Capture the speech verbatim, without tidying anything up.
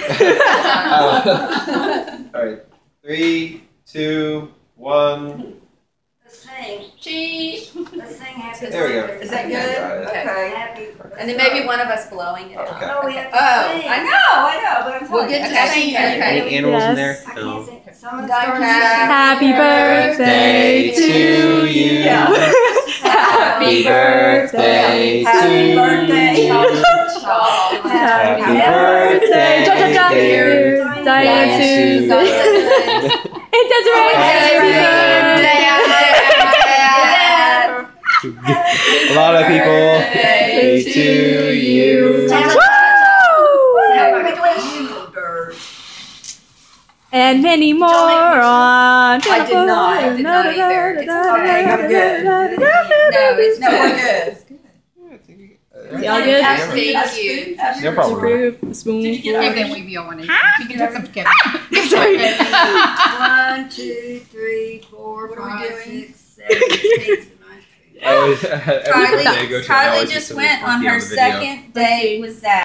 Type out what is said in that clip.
Oh. All right. Three, two, one. Let's sing. Cheese. Let's sing happy There we go. birthday. Is that good? Okay. Okay. Happy And then maybe one of us blowing it. Okay. No, we have to Oh, sing. I know, I know, but I'm We'll telling you. get to Okay. sing. Okay. Any animals in there? I No. can't sing. Someone Don't start Happy singing. birthday to you. Happy birthday Happy to birthday. you. Happy birthday, dear Diane Susan. It does A lot of people. Happy to you. And many more on. I did not. I did not either. It's okay. I'm good. No, it's no, we're good. Y'all good? Thank you. No problem. Approve. Spoon. Give them we be on it. You can take some together. One, two, three, four, What are we five, doing? six, seven, eight, nine. I always- every birthday I go Kylie, to, I Kylie always just do went something on funky her the video. second date with Zach.